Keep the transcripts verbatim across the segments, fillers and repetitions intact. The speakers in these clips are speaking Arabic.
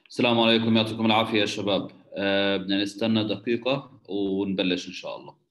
السلام عليكم، يعطيكم العافية يا شباب. أه بدنا نستنى دقيقة ونبلش إن شاء الله.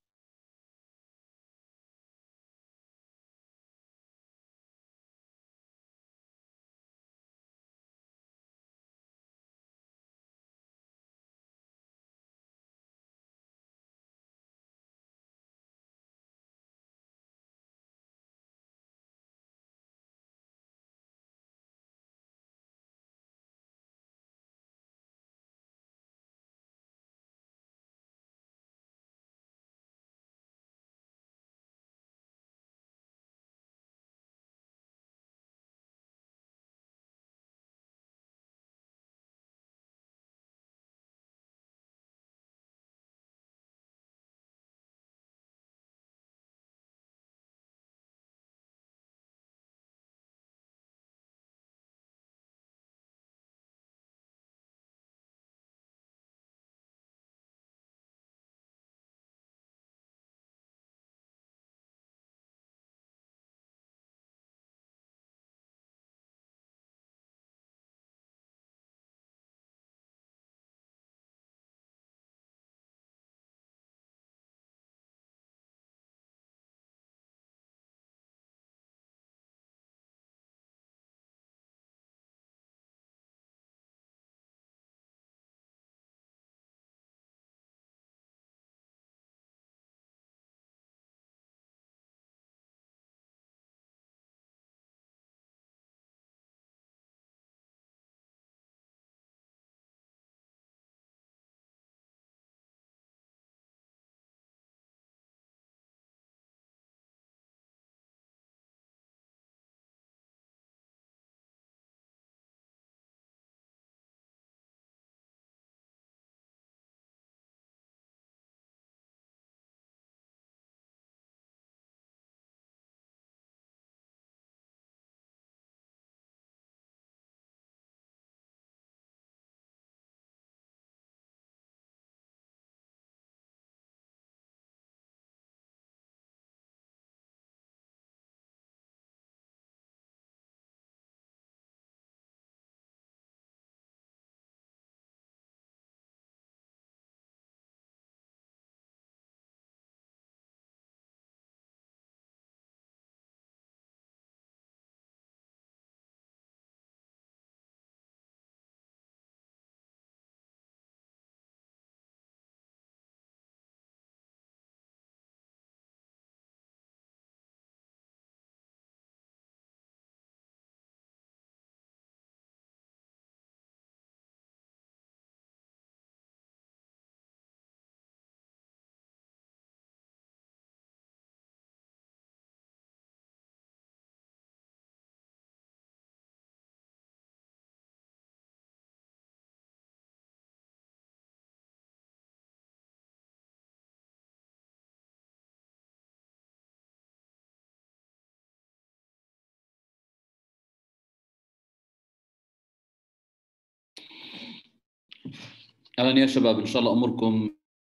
أهلا يا شباب، إن شاء الله أموركم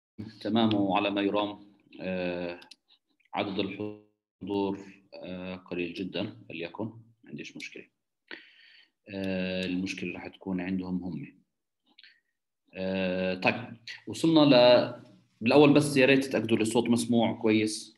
تمام وعلى ما يرام. أه عدد الحضور أه قليل جدا، فليكن ما عنديش مشكلة. أه المشكلة راح تكون عندهم هم. أه طيب، وصلنا ل بالأول بس يا ريت تتأكدوا الصوت مسموع كويس.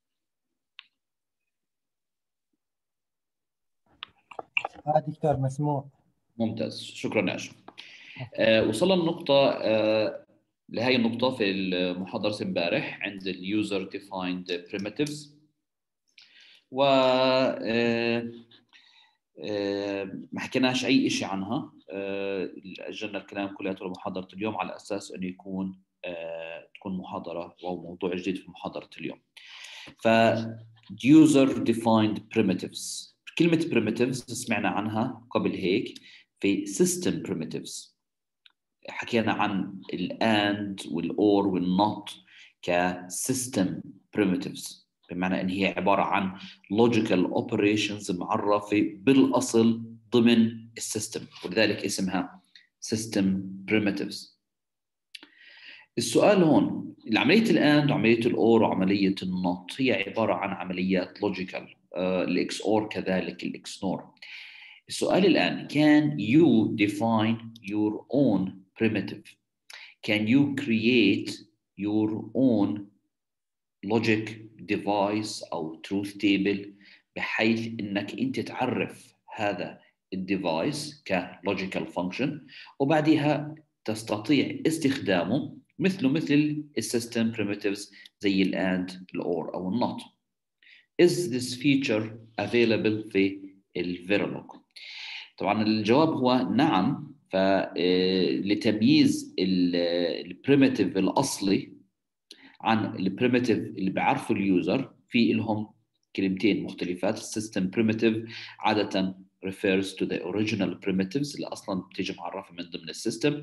اه دكتور مسموع. ممتاز، شكرا يا أشرف. أه وصلنا للنقطة أه لهي النقطة في المحاضرة امبارح عند ال user defined primitives. و أه أه ما حكيناش أي شيء عنها. أه أجلنا الكلام كلياته لمحاضرة اليوم على أساس أنه يكون أه تكون محاضرة أو موضوع جديد في محاضرة اليوم. ف user defined primitives، كلمة primitives سمعنا عنها قبل هيك في system primitives. حكينا عن ال and وال or وال not ك system primitives، بمعنى ان هي عبارة عن logical operations معرفة بالأصل ضمن السيستم، ولذلك اسمها system primitives. السؤال هون، عملية ال and وعملية ال or وعملية ال not هي عبارة عن عمليات logical. ال إكس أور كذلك ال إكس نور. السؤال الآن، can you define your own primitive? Can you create your own logic device أو truth table بحيث إنك أنت تعرف هذا الديفايس كlogical function وبعدها تستطيع استخدامه مثله مثل السيستم primitives زي ال and, ال or أو ال not. Is this feature available في ال Verilog؟ طبعا الجواب هو نعم. فلتمييز البريميتيف الأصلي عن البريميتيف اللي بيعرفوا اليوزر في لهم كلمتين مختلفات. السيستم primitive عادة refers to the original primitives اللي أصلا بتيجي معرفة من ضمن السيستم.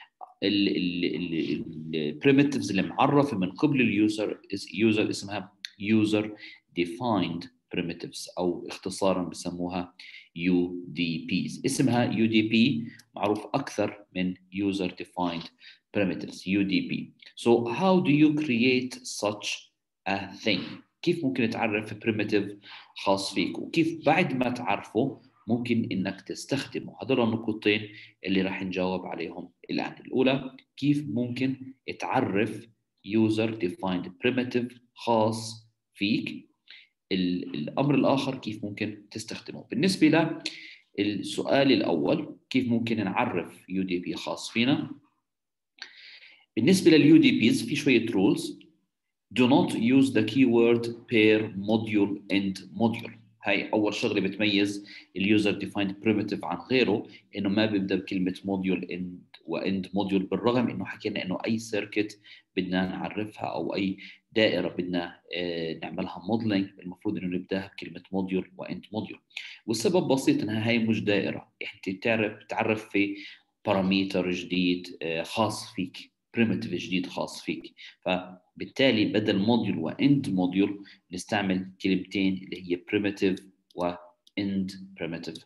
البريميتيفز اللي معرفة من قبل اليوزر يوزر اسمها user defined primitives أو اختصارا بسموها يو دي بيز. اسمها يو دي بي معروف أكثر من user defined primitives يو دي بي. So how do you create such a thing؟ كيف ممكن تعرف primitive خاص فيك وكيف بعد ما تعرفه ممكن إنك تستخدمه؟ هذول النقطتين اللي راح نجاوب عليهم الآن. الأولى كيف ممكن تعرف user defined primitive خاص فيك. الأمر الآخر كيف ممكن تستخدمه. بالنسبة للسؤال الأول كيف ممكن نعرف يو دي بي خاص فينا. بالنسبة لليو دي بيز في شوية rules. Do not use the keyword pair module end module. هاي أول شغلة بتميز اليوزر defined primitive عن غيره إنه ما بيبدأ بكلمة module end وend module بالرغم إنه حكينا إنه أي circuit بدنا نعرفها أو أي دائرة بدنا نعملها modeling المفروض إنه نبدأها بكلمة module وend module. والسبب بسيط إنها هاي مش دائرة. أنت تعرف تعرف في بارامتر جديد خاص فيك primitive جديد خاص فيك. فبالتالي بدل module وend module نستعمل كلمتين اللي هي primitive وend primitive.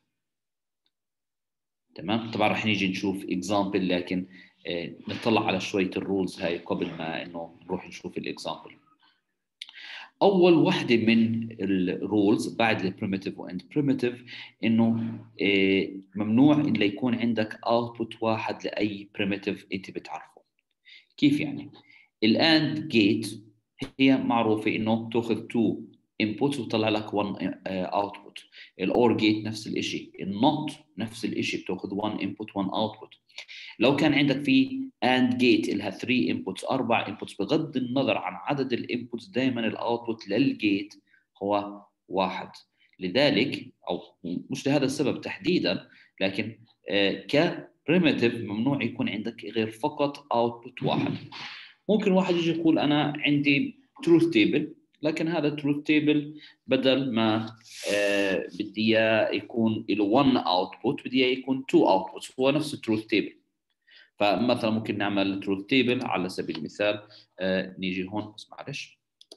تمام. طبعا رح نيجي نشوف example لكن آه نطلع على شوية الرولز هاي قبل ما إنه نروح نشوف الإكزامبل. أول واحدة من الرولز بعد البريميتيف وإند بريميتيف إنه آه ممنوع إن يكون عندك output واحد لأي بريميتيف أنت بتعرفه. كيف يعني؟ الآند جيت هي معروفة إنه تأخذ two inputs وتطلع لك one output. الأور جيت نفس الإشي. النوت نفس الإشي بتأخذ one input one output. لو كان عندك في AND جيت لها three inputs أربع inputs بغض النظر عن عدد الانبوتس دائما الأوتبوت للجيت هو واحد. لذلك أو مش لهذا السبب تحديدا لكن آه كبريميتيف ممنوع يكون عندك غير فقط output واحد. ممكن واحد يجي يقول أنا عندي truth table لكن هذا truth table بدل ما آه بدي يكون له one output بدي يكون two outputs هو نفس truth table. فمثلا ممكن نعمل truth table على سبيل المثال آه نيجي هون بس معلش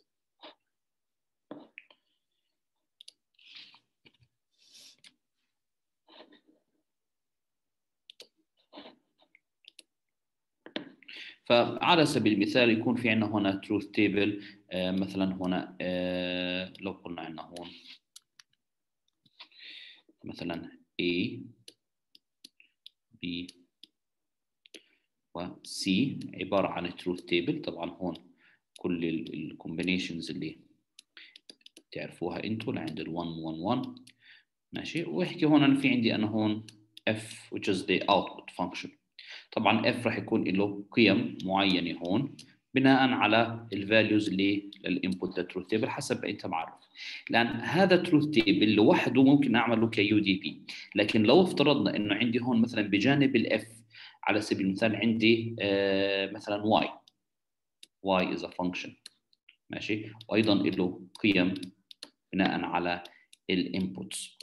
فعلى سبيل المثال يكون في عندنا هنا truth table آه مثلا هنا آه لو قلنا عندنا هون مثلا A B و C عبارة عن truth table. طبعا هون كل الكومبينيشنز اللي تعرفوها انتوا لعند ال one one one ماشي. واحكي هون في عندي انا هون F which is the output function. طبعا F راح يكون له قيم معينة هون بناء على الفاليوز اللي للانبوت للتروث تيبل حسب انت معرف. لان هذا تروث تيبل لوحده ممكن نعمله كيو دي بي لكن لو افترضنا انه عندي هون مثلا بجانب الاف على سبيل المثال عندي آه مثلا y y is a function ماشي وايضا له قيم بناء على الانبوتس.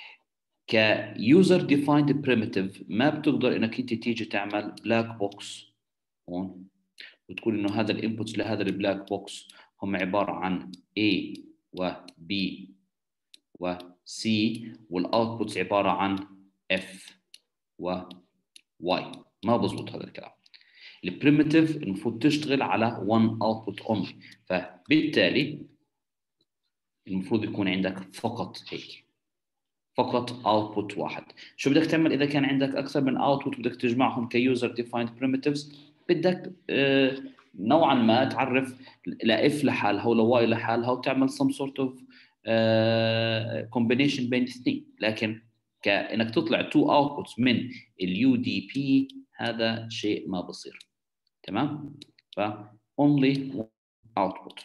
كيوزر ديفايند بريميتيف ما بتقدر انك انت تيجي تعمل بلاك بوكس هون وتقول انه هذا الانبوتس لهذا البلاك بوكس هم عباره عن A و B و C والاوتبوتس عباره عن F و Y. ما بزبط هذا الكلام. البريميتيف المفروض تشتغل على one output only. فبالتالي المفروض يكون عندك فقط هيك فقط output واحد. شو بدك تعمل اذا كان عندك اكثر من output بدك تجمعهم كيوزر defined primitives؟ بدك آه نوعا ما تعرف لا if لحالها ولا y لحالها وتعمل some sort of uh, combination بين الاثنين، لكن كانك تطلع two outputs من اليو دي بي هذا شيء ما بصير. تمام؟ ف only output.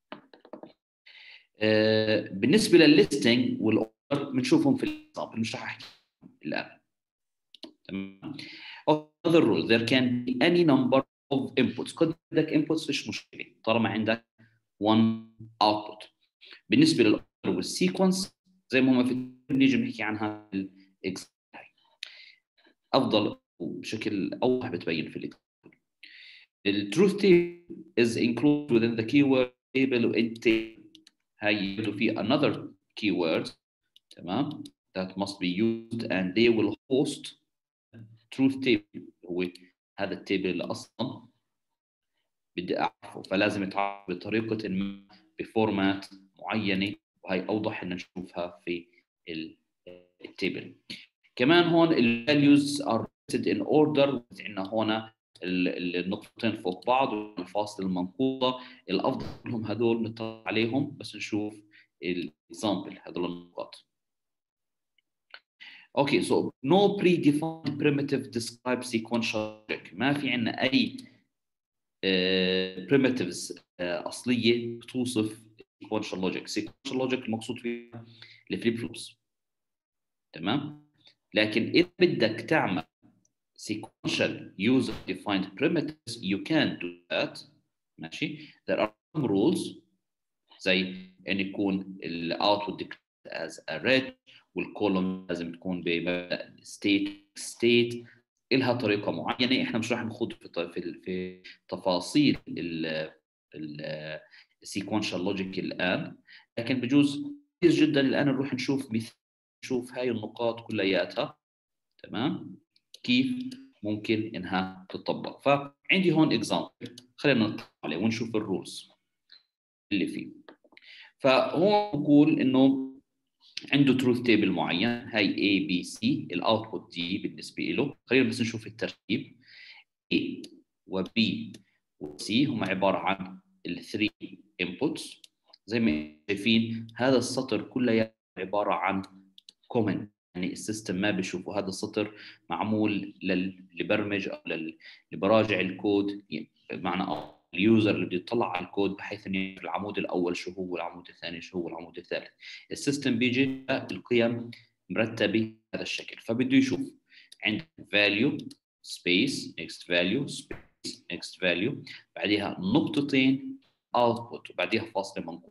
uh, بالنسبه للليستنج والاوردر بنشوفهم في الاكزامبل، مش رح احكي الان. تمام؟ other rule there can be any number of inputs. قد عندك inputs فيش مشكله طالما عندك one output. بالنسبه للاوردر والسيكونس زي ما هم في بنيجي بنحكي عنها في الاكزامبل افضل بشكل اوضح بتبين في الاكزامبل. The truth table is included within the keyword table and table. هاي يبدو في another keyword تمام that must be used and they will host truth table. هو هذا التيبل اللي اصلا بدي اعرفه، فلازم يتعرف بطريقه ما بفورمات معينه، وهي اوضح ان نشوفها في التيبل. كمان هون ال values are written in order. عندنا هون النقطتين فوق بعض والفاصل المنقوطه، الافضل لهم هذول نطلع عليهم بس نشوف الاكزامبل هذول النقاط. اوكي سو no predefined primitive describe sequential logic. ما في عندنا اي uh, primitives uh, اصليه بتوصف sequential logic. sequential logic المقصود فيها الفليب فلوبس. تمام؟ لكن اذا بدك تعمل sequential user defined primitives you can do that. ماشي؟ there are some rules زي ان يكون ال output declared as a red والكولوم لازم تكون بمبدا state state. إلها طريقه معينه، احنا مش راح نخوض في في تفاصيل ال ال sequential logic الان، لكن بجوز كثير جدا الان نروح نشوف مثال نشوف هاي النقاط كلياتها تمام كيف ممكن انها تطبق. فعندي هون اكزامبل خلينا نطلع عليه ونشوف الرولز اللي فيه. فهو بقول انه عنده تروث تيبل معين، هاي A B C، الاوتبوت D بالنسبه له. خلينا بس نشوف الترتيب. A و B و C هم عباره عن الثري انبوتس. زي ما شايفين هذا السطر كله عباره عن كومنت، يعني السيستم ما بيشوفه. هذا السطر معمول للي برمج او اللي براجع الكود، بمعنى اليوزر اللي بده يطلع على الكود بحيث انه يعرف العمود الاول شو هو والعمود الثاني شو هو والعمود الثالث. السيستم بيجي القيم مرتبه بهذا الشكل، فبده يشوف عندك value space next value space next value بعدها نقطتين output وبعدها فاصله منقوطه.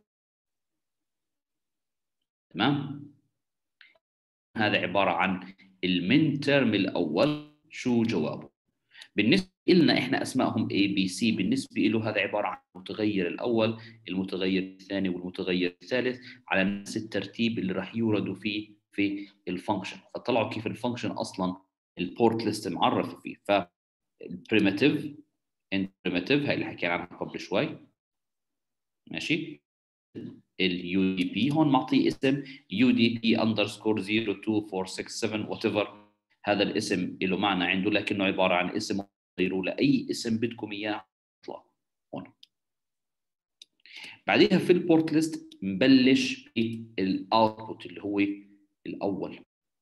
تمام؟ هذا عباره عن المين تيرم الاول شو جوابه. بالنسبه لنا احنا اسمائهم A B C، بالنسبه له هذا عباره عن المتغير الاول المتغير الثاني والمتغير الثالث على نفس الترتيب اللي راح يوردوا فيه في الفانكشن. فطلعوا كيف الفانكشن اصلا البورت ليست معرف فيه. فالبريمتيف ان بريمتيف هاي اللي حكينا عنها قبل شوي. ماشي؟ اليو دي بي هون معطيه اسم يو دي بي اندرسكور صفر اثنين أربعة ستة سبعة وات ايفر. هذا الاسم له معنى عنده، لكنه عباره عن اسم غيره لاي اسم بدكم اياه يطلع هون. بعديها في البورت ليست نبلش بالاوتبوت اللي هو الاول.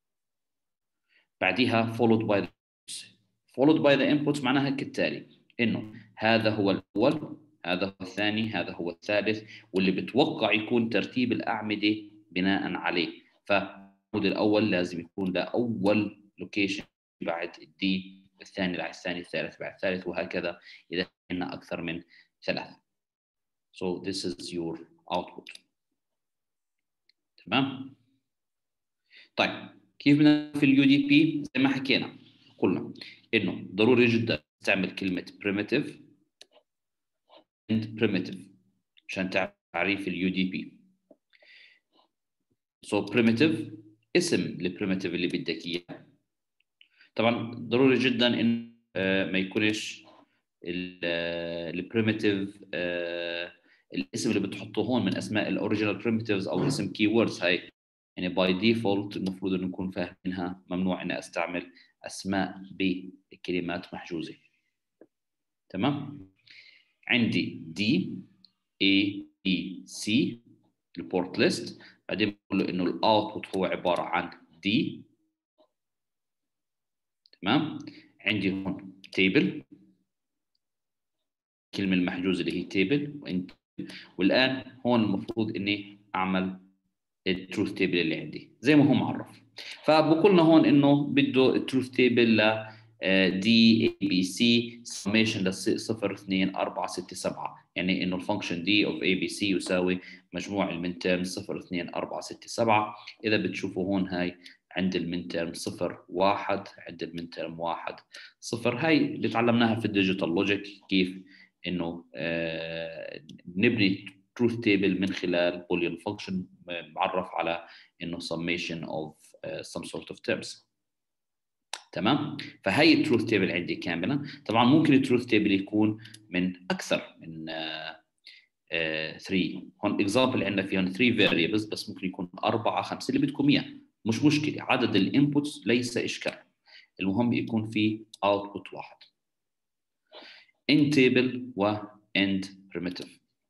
بعديها followed by the inputs. followed by the inputs معناها كالتالي انه هذا هو الاول، هذا هو الثاني، هذا هو الثالث، واللي بتوقع يكون ترتيب الاعمده بناء عليه. فالعمود الاول لازم يكون لاول لوكيشن بعد الدي، الثاني بعد الثاني، الثالث بعد الثالث، وهكذا اذا كنا اكثر من ثلاثه. So this is your output. تمام؟ طيب كيف بدنا في اليو دي بي؟ زي ما حكينا قلنا انه ضروري جدا نستعمل كلمه primitive and primitive عشان تعريف اليو دي بي. So primitive اسم البريمتيف اللي بدك اياه. طبعا ضروري جدا ان ما يكونش البريمتيف الاسم اللي بتحطه هون من اسماء الاوريجينال بريمتيفز او اسم كي ووردز. هاي يعني باي ديفولت المفروض انه نكون فاهمينها، ممنوع اني استعمل اسماء بكلمات محجوزه. تمام؟ عندي دي A B C البورت ليست، بعدين بقول له انه الاوتبوت هو عباره عن دي. تمام؟ عندي هون تيبل، الكلمه المحجوزه اللي هي تيبل، وانت والان هون المفروض اني اعمل التروث تيبل اللي عندي زي ما هو معرف. فبقولنا هون انه بده التروث تيبل ل دي اي بي سي سميشن ل صفر اثنين أربعة ستة سبعة، يعني انه الفانكشن دي اوف اي بي سي يساوي مجموع المين تيرم صفر اثنين أربعة ستة سبعة. اذا بتشوفوا هون هاي عند المين تيرم صفر واحد، عند المين تيرم واحد صفر. هاي اللي تعلمناها في الديجيتال لوجيك، كيف انه آه نبني truth table من خلال boolean function معرف على انه summation of uh, some sort of terms. تمام؟ فهي التروث تيبل عندي كاملا. طبعا ممكن التروث تيبل يكون من اكثر من ثلاثة. هون اكزامبل عندنا فيهم ثلاثة variables، بس ممكن يكون أربعة خمسة اللي بدكم اياه، مش مشكله. عدد الانبوتس ليس اشكال، المهم يكون في اوتبوت واحد. in table و end primitive.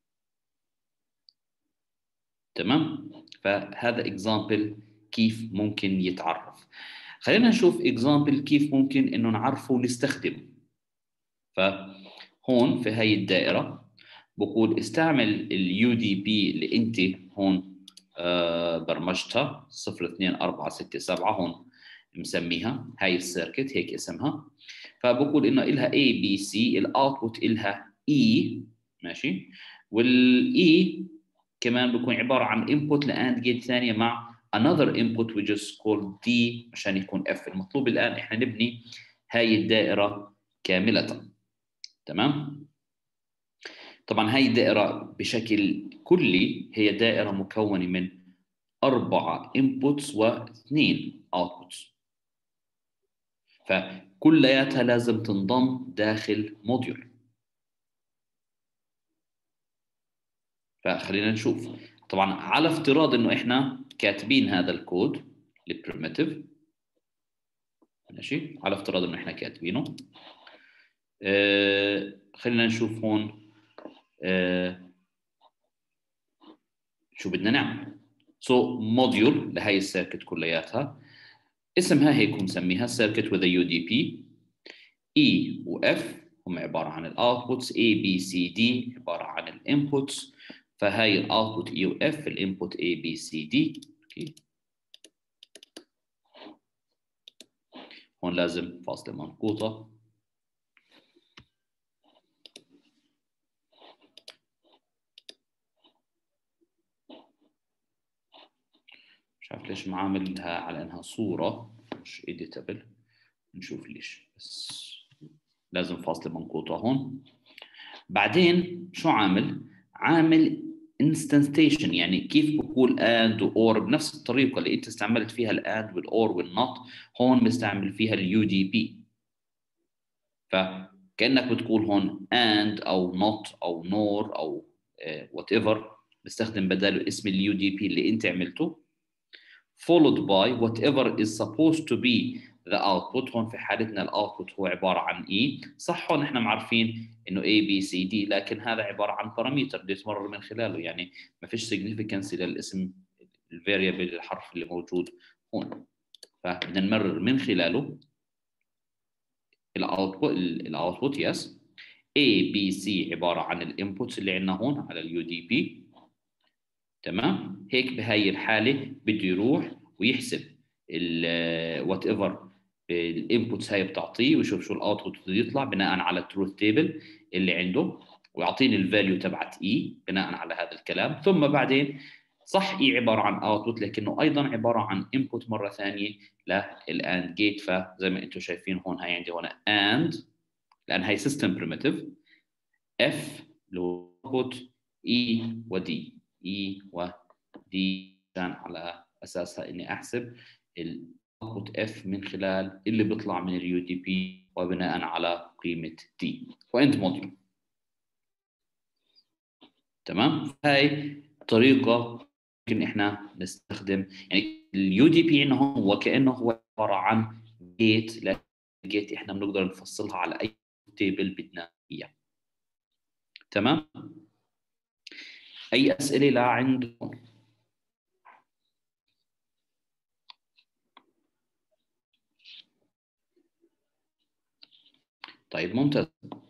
تمام؟ فهذا اكزامبل كيف ممكن يتعرف. خلينا نشوف اكزامبل كيف ممكن انه نعرفه ونستخدمه. فهون في هاي الدائره بقول استعمل اليو دي بي اللي انت هون آه برمجتها صفر اثنين أربعة ستة سبعة، هون مسميها هاي السيركت هيك اسمها. فبقول انه لها اي بي سي، الاوتبوت لها اي، ماشي، والاي كمان بيكون عباره عن input لاند جيت ثانيه مع another input which is called D عشان يكون F. المطلوب الان احنا نبني هاي الدائره كامله. تمام؟ طبعا هاي الدائره بشكل كلي هي دائره مكونه من اربعه inputs واثنين outputs، فكلياتها لازم تنضم داخل موديول. فخلينا نشوف. طبعا على افتراض انه احنا كاتبين هذا الكود البريميتيف، ماشي، على افتراض انه احنا كاتبينه. آه خلينا نشوف هون آه شو بدنا نعمل. سو so, موديول لهي السيركت كلياتها اسمها هيك ومسميها سيركت with a يو دي بي. E و F هم عبارة عن الاوتبوتس، A B C D عبارة عن الانبوتس. فهاي الاوتبوت E و F، الانبوت A B C D. okay. هون لازم فاصلة منقوطة. مش عارف ليش معاملها على انها صورة مش editable، نشوف ليش، بس لازم فاصلة منقوطة هون. بعدين شو عامل؟ عامل instantation، يعني كيف بقول and و or بنفس الطريقة اللي انت استعملت فيها الand والor والnot، هون بستعمل فيها اليو دي بي. فكأنك بتقول هون and أو not أو nor أو uh, whatever، بستخدم بداله اسم اليو دي بي اللي انت عملته followed by whatever is supposed to be the output. هون في حالتنا الاوتبوت هو عباره عن E، صح؟ هون احنا معرفين انه A B C D، لكن هذا عباره عن بارامتر بدي يتمرر من خلاله، يعني ما فيش significance للاسم الفاريبل الحرف اللي موجود هون. فبدنا نمرر من خلاله الاوتبوت الاوتبوت يس A B C عباره عن الانبوتس اللي عندنا هون على اليو دي بي. تمام؟ هيك بهاي الحاله بده يروح ويحسب ال whatever الانبوتس هاي بتعطيه ويشوف شو الاوتبوت بده يطلع بناء على التروث تيبل اللي عنده، ويعطيني الفاليو تبعت اي بناء على هذا الكلام. ثم بعدين صح اي عباره عن اوتبوت، لكنه ايضا عباره عن انبوت مره ثانيه للاند جيت. فزي ما انتم شايفين هون هاي عندي هون اند، لان هاي سيستم بريميتيف، اف اللي هو اوتبوت، اي ودي، اي ودي عشان على اساسها اني احسب الاوتبوت اف من خلال اللي بيطلع من اليو دي بي وبناء على قيمه دي واند موديول. تمام؟ هاي طريقه ممكن احنا نستخدم يعني اليو دي بي انه هو كانه هو عباره عن جيت، لكن الجيت احنا بنقدر نفصلها على اي تيبل بدنا اياه. تمام؟ اي اسئله لا عندكم؟ طيب ممتاز.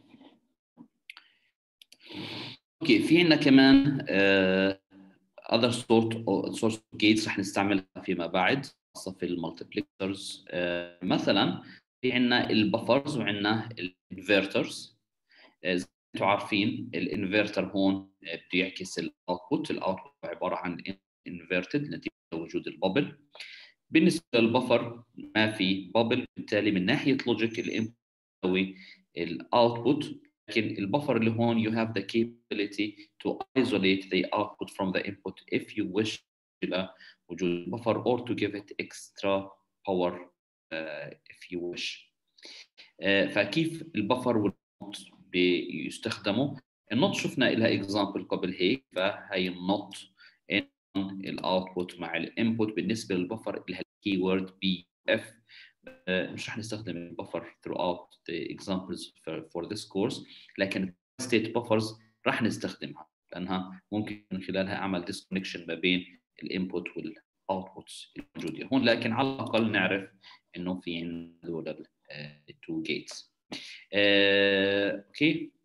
اوكي، في عندنا كمان uh, other sort of source of gates رح نستعملها فيما بعد، خاصه في المالتيبلكسرز. uh, مثلا في عندنا البفرز وعندنا الانفرترز. زي ما انتم عارفين الانفرتر هون بده يعكس الاوتبوت، الاوتبوت عباره عن انفرتد نتيجه وجود البابل. بالنسبه للبفر ما في بابل، بالتالي من ناحيه لوجيك الانبوت يساوي الاوتبوت، لكن البفر اللي هون you have the capability to isolate the output from the input if you wish الى وجود البفر or to give it extra power uh, if you wish. uh, فكيف البفر والنوت بيستخدموا؟ النوت شفنا لها اكزامبل قبل هيك، فهي النوت الاوتبوت مع الانبوت. بالنسبه للبفر لها الكي وورد بي اف. مش رح نستخدم البفر throughout the examples for, for this course، لكن state buffers رح نستخدمها لانها ممكن من خلالها اعمل disconnection ما بين الانبوت والاوتبوتس الموجوده هون، لكن على الاقل نعرف انه في عندنا هذول التو جيتس. اوكي،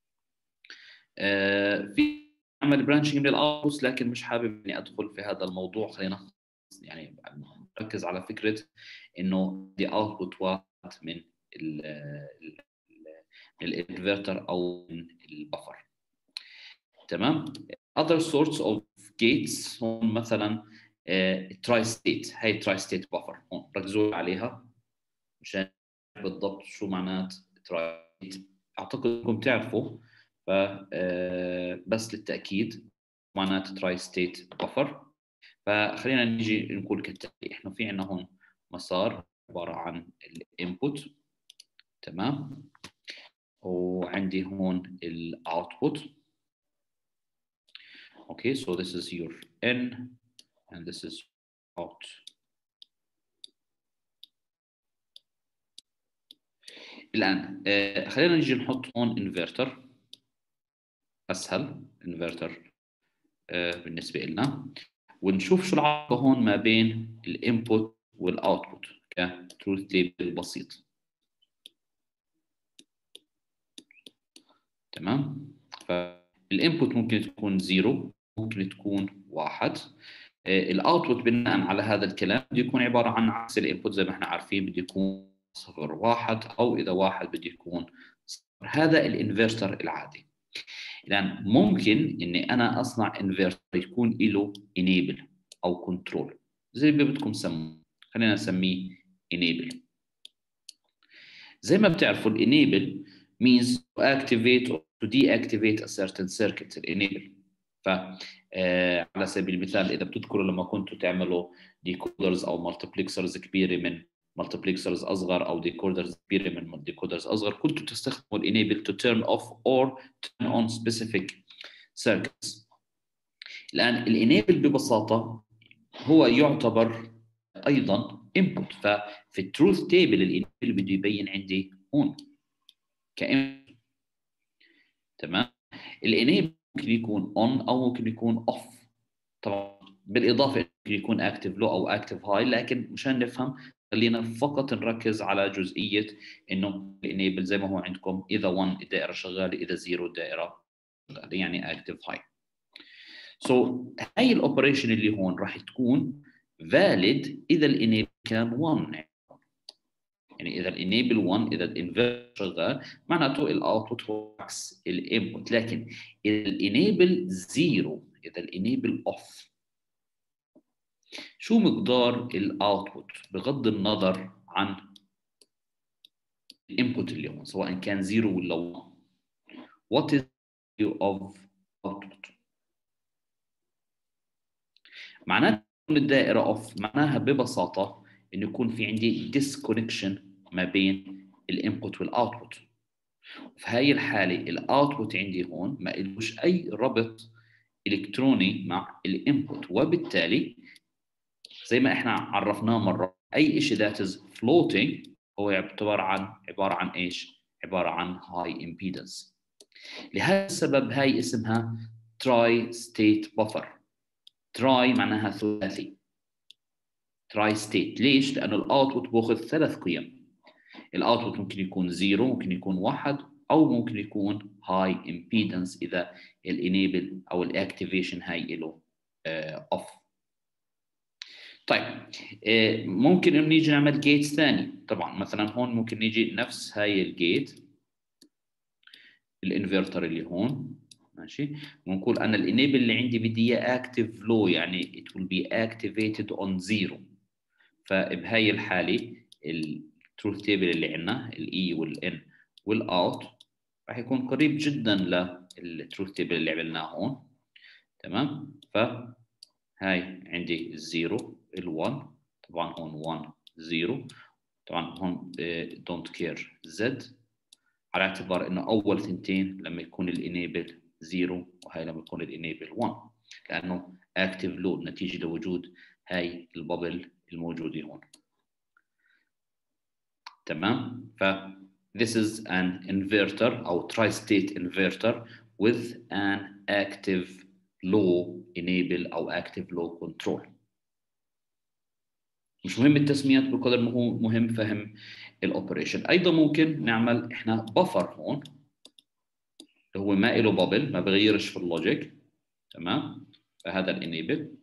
في عمل برانشنج للاوتبوتس، لكن مش حابب اني ادخل في هذا الموضوع. خلينا يعني نركز على فكره انه دي اوتبوت واحد من الانفرتر او من البفر. تمام. other sorts of gates هون مثلا تراي ستيت. هي تراي ستيت بفر هون ركزوا عليها مشان بالضبط شو معنات تراي ستيت. اعتقد انكم تعرفوا، ف بس للتاكيد معنات تراي ستيت بفر. فخلينا نيجي نقول كالتالي، احنا في عندنا هون مسار عباره عن الانبوت، تمام، وعندي هون الاوتبوت. Okay, so this is your in and this is out. الآن آه خلينا نيجي نحط هون انفرتر أسهل، انفرتر آه بالنسبة لنا، ونشوف شو العلاقة هون ما بين الانبوت والاوتبوت كتروث تيبل بسيط. تمام. فالانبوت ممكن تكون زيرو، ممكن تكون واحد. الاوتبوت بناء على هذا الكلام بده يكون عباره عن عكس الانبوت، زي ما احنا عارفين بده يكون صفر واحد، او اذا واحد بده يكون صفر. هذا الانفرتر العادي. الان ممكن اني انا اصنع انفرتر يكون له انيبل او كنترول، زي ما بدكم سموه، خلينا نسميه انيبل. زي ما بتعرفوا الانيبل means to activate or to deactivate a certain circuit. الانيبل ف آه على سبيل المثال اذا بتذكروا لما كنتوا تعملوا ديكودرز او مالتيبلكسرز كبيره من مالتيبلكسرز اصغر او ديكودرز كبيره من ديكودرز اصغر، كنتوا تستخدموا الانيبل to turn off or turn on specific circuits. الان الانيبل ببساطه هو يعتبر ايضا input، ففي التروث تيبل الانيبل بده يبين عندي هون كإن. تمام. الانيبل ممكن يكون on او ممكن يكون off، طبعا بالاضافه ممكن يكون اكتف لو او اكتف هاي، لكن مشان نفهم خلينا فقط نركز على جزئيه انه الانيبل زي ما هو عندكم اذا واحد الدائره شغاله، اذا صفر الدائره شغاله، يعني اكتف هاي. سو so, هاي الاوبريشن اللي هون راح تكون valid اذا الانيبل كان واحد، يعني اذا الانيبل واحد، اذا الانفرتر شغال معناته الاوتبوت هو عكس الانبوت. لكن اذا الانيبل صفر، اذا الانيبل اوف، شو مقدار الاوتبوت بغض النظر عن الانبوت اللي هون سواء كان صفر ولا واحد؟ what is the value of output؟ معناتها الدائره اوف معناها ببساطه انه يكون في عندي disconnection ما بين الانبوت والاوتبوت. في هاي الحاله الاوتبوت عندي هون ما لهوش اي ربط الكتروني مع الانبوت، وبالتالي زي ما احنا عرفناه مره اي شيء that is floating هو يعتبر عن عباره عن ايش؟ عباره عن high impedance. لهذا السبب هاي اسمها تراي ستيت بفر. تراي معناها ثلاثي، تراي ستيت. ليش؟ لانه الاوتبوت باخذ ثلاث قيم. الاوتبوت ممكن يكون زيرو، ممكن يكون واحد، او ممكن يكون هاي امبيدنس اذا الانيبل او الاكتيفيشن هاي له اوف. طيب ممكن انه نيجي نعمل جيت ثاني. طبعا مثلا هون ممكن نيجي نفس هاي الجيت الانفرتر اللي هون، ماشي، ونقول انا الانيبل اللي عندي بدي اياه اكتيف لو، يعني it will be activated on zero. فبهاي الحاله التروث تيبل اللي عندنا الاي والان والاوت راح يكون قريب جدا للتروث تيبل اللي عملناه هون. تمام؟ فهاي عندي الزيرو ال1، طبعا هون واحد زيرو، طبعا هون دونت كير زد، على اعتبار انه اول ثنتين لما يكون الانيبل زيرو وهي لما يكون الانيبل واحد، لانه اكتيف لود نتيجه لوجود هاي البابل الموجوده هون. تمام؟ ف this is an inverter او tri-state inverter with an active low enable او active low control. مش مهم التسميات بقدر ما هو مهم فهم الاوبريشن. ايضا ممكن نعمل احنا بفر هون اللي هو ما له بابل، ما بغيرش في اللوجيك. تمام؟ فهذا الانيبل،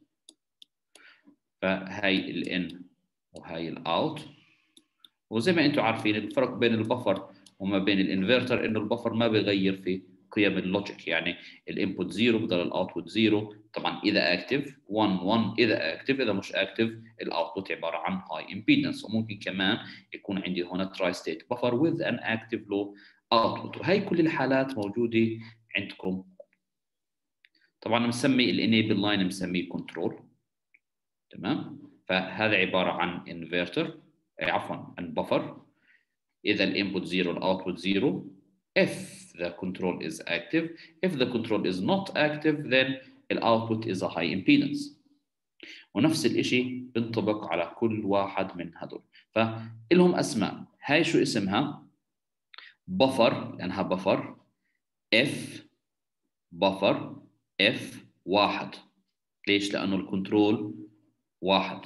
فهاي الان وهاي الاوت. وزي ما انتم عارفين الفرق بين البفر وما بين الانفرتر انه البفر ما بيغير في قيم اللوجيك، يعني الانبوت زيرو بضل الاوتبوت زيرو، طبعا اذا اكتف، واحد واحد اذا اكتف، اذا مش اكتف الاوتبوت عباره عن هاي امبيدنس. وممكن كمان يكون عندي هنا تراي ستيت بفر with an active low output، وهي كل الحالات موجوده عندكم. طبعا بنسمي الانيبل لاين بنسميه كنترول. تمام؟ فهذا عباره عن انفرتر، عفوا عن بفر. اذا الانبوت زيرو الاوتبوت زيرو if the control is active. If the control is not active then the output is a high impedance. ونفس الشيء بينطبق على كل واحد من هذول. فلهم اسماء. هاي شو اسمها؟ بفر، لانها بفر F بفر F واحد. ليش؟ لانه الكنترول واحد.